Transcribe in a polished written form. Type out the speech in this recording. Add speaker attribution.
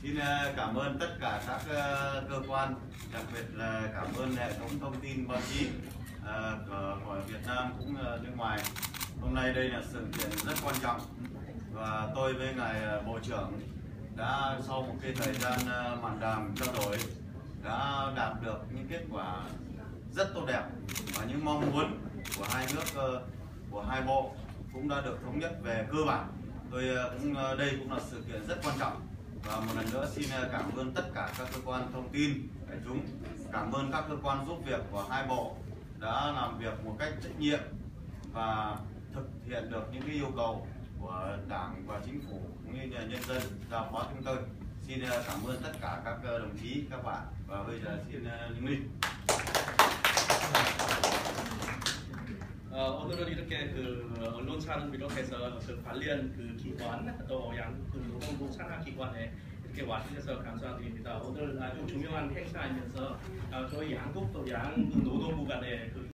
Speaker 1: Xin cảm ơn tất cả các cơ quan, đặc biệt là cảm ơn hệ thống thông tin báo chí của Việt Nam cũng nước ngoài. Hôm nay đây là sự kiện rất quan trọng và tôi với ngài Bộ trưởng đã sau một cái thời gian mạn đàm trao đổi đã đạt được những kết quả rất tốt đẹp và những mong muốn của hai nước, của hai bộ cũng đã được thống nhất về cơ bản. Đây cũng là sự kiện rất quan trọng và một lần nữa xin cảm ơn tất cả các cơ quan thông tin đại chúng, cảm ơn các cơ quan giúp việc của hai bộ đã làm việc một cách trách nhiệm và thực hiện được những cái yêu cầu của Đảng và Chính phủ cũng như nhân dân giao phó chúng tôi. Xin cảm ơn tất cả các đồng chí, các bạn và bây giờ xin Linh.
Speaker 2: 오늘은 이렇게 언론사를 비롯해서 관련 기관 또 노동부 산하기관에 이렇게 와주셔서 감사드립니다. 오늘 아주 중요한 행사이면서 저희 양국 또 양 노동부 간의